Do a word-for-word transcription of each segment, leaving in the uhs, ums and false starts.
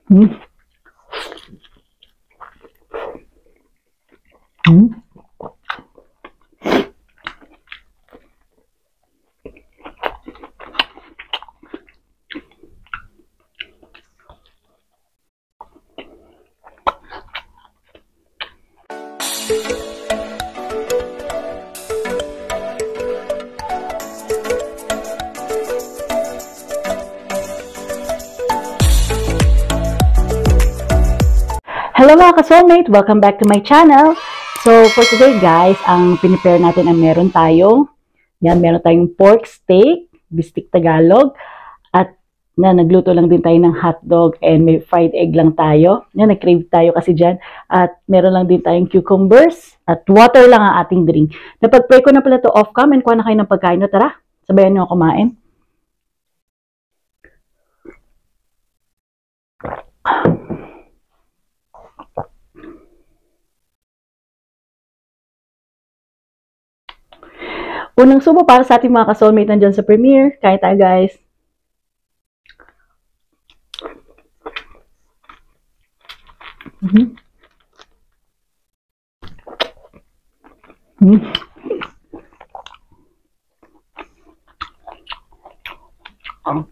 Hmm. Hmm. Hello mga ka-soulmate! Welcome back to my channel. So for today guys, ang pinipare natin ang meron tayong, yan, meron tayong pork steak, bistik Tagalog, at na nagluto lang din tayo ng hotdog and may fried egg lang tayo. Yan, nag-crave tayo kasi dyan. At meron lang din tayong cucumbers at water lang ang ating drink. Napag-pray ko na pala to off-cam and kuha na kayo ng pagkain. No, tara, sabayan nyo ako kumain. Unang subo para sa ating mga ka-soulmate nandyan sa Premiere. Kain tayo guys. Mm-hmm. Mm-hmm. Um.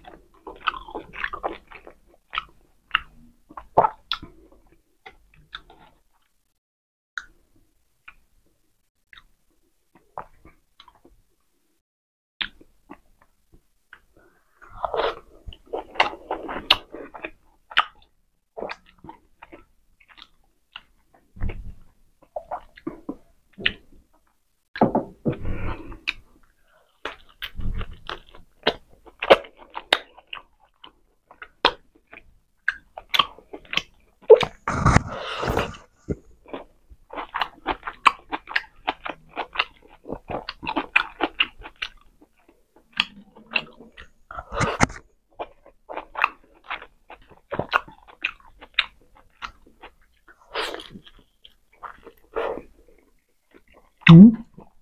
Mm-hmm.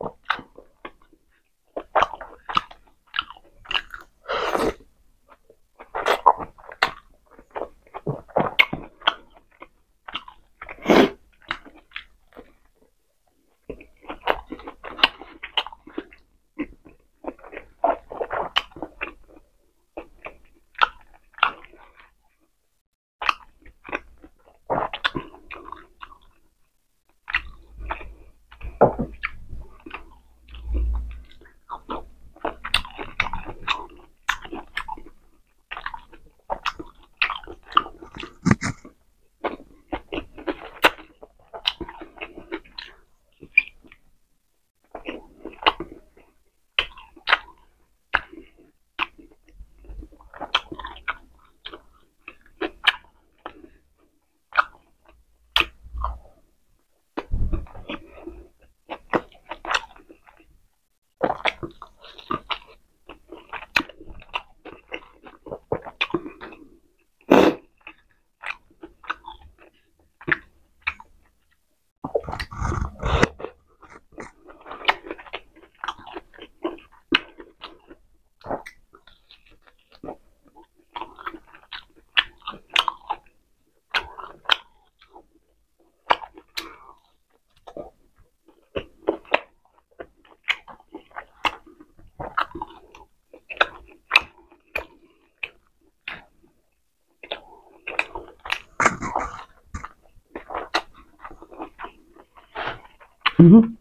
Mm-hmm.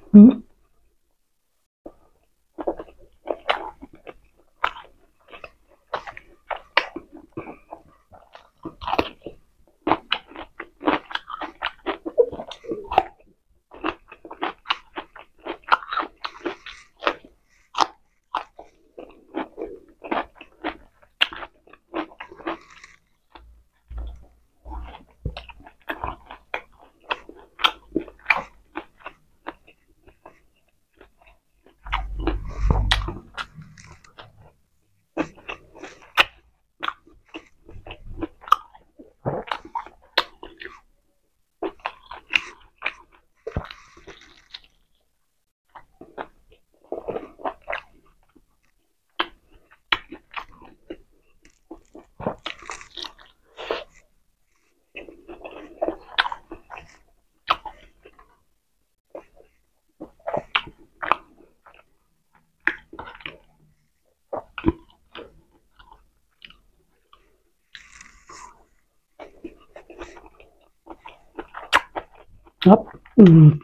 Hmm? Up. Mm.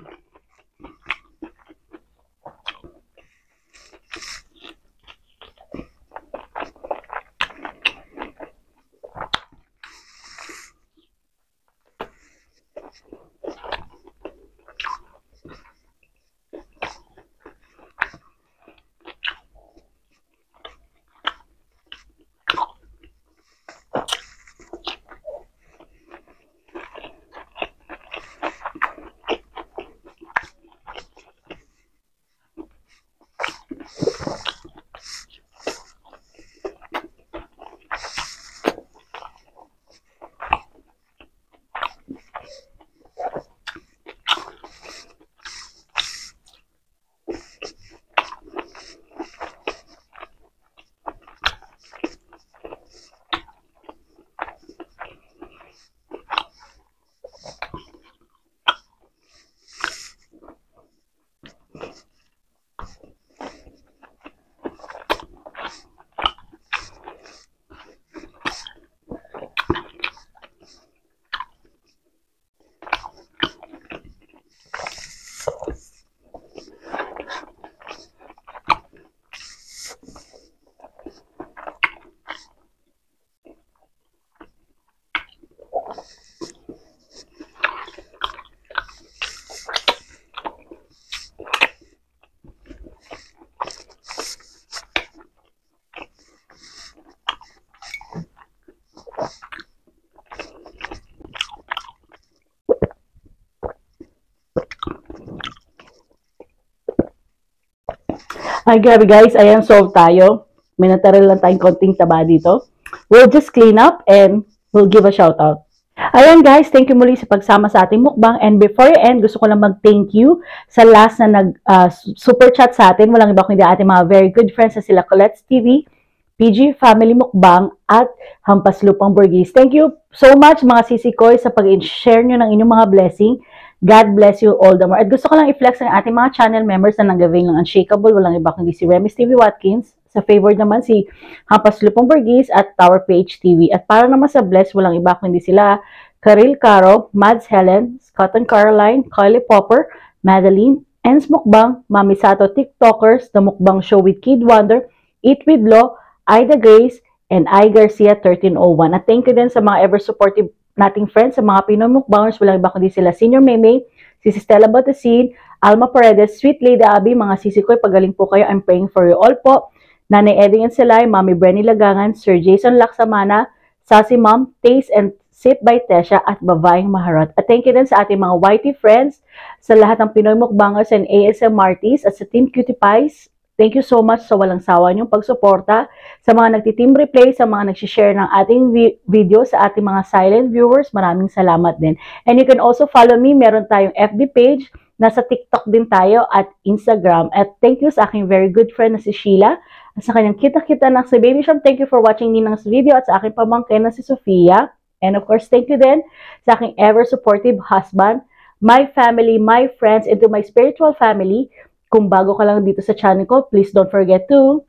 Ay, grabe guys. Ayan, solve tayo. May natara lang tayong konting taba dito. We'll just clean up and we'll give a shout out. Ayan guys, thank you muli sa pagsama sa ating mukbang. And before I end, gusto ko lang mag-thank you sa last na nag uh, super chat sa atin. Walang iba kundi ating mga very good friends na sila Colette's T V, P G Family Mukbang, at Hampas Lupang Burgis. Thank you so much mga sisi koy sa pag-share nyo ng inyong mga blessing. God bless you all the more. At gusto ko lang i-flex ang ating mga channel members na nag-avail ng Unshakable. Walang iba kundi si Remis T V Watkins. Sa favor naman si Hampas Lupang Burgis at Tower P H T V. At para naman sa bless, walang iba kundi sila Karil Caro, Mads Helen, Scott and Caroline, Kylie Popper, Madeline, Ens Mukbang, Mami Sato TikTokers, The Mukbang Show with Kid Wonder, Eat with Lo, Ida Grace, and I Garcia thirteen oh one. At thank you din sa mga ever supportive nating friends, sa mga Pinoy Mukbangers, walang iba kundi sila Senior Maymay, si Stella Batasin, Alma Paredes, Sweet Lady Abby, mga sisi ko'y pagaling po kayo. I'm praying for you all po. Nanay Eding and Silay, Mami Brenny Lagangan, Sir Jason Laksamana, Sassy Mom, Taste and Sip by Tesha, at Babaeng Maharot. At thank you din sa ating mga Y T friends, sa lahat ng Pinoy Mukbangers and A S M artists, at sa Team Cutie Pies. Thank you so much sa walang sawa niyong pagsuporta, sa mga nagti-team replay, sa mga nag-share ng ating vi video, sa ating mga silent viewers. Maraming salamat din. And you can also follow me. Meron tayong F B page, nasa TikTok din tayo, at Instagram. At thank you sa aking very good friend na si Sheila, at sa kanyang kita-kita na si Baby Shop. Thank you for watching Ninang's video, at sa aking pamangkin na si Sofia. And of course, thank you din sa aking ever-supportive husband, my family, my friends, and to my spiritual family. Kung bago ka lang dito sa channel ko, please don't forget to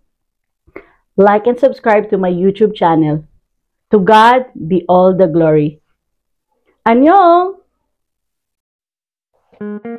like and subscribe to my YouTube channel. To God be all the glory. Annyeong!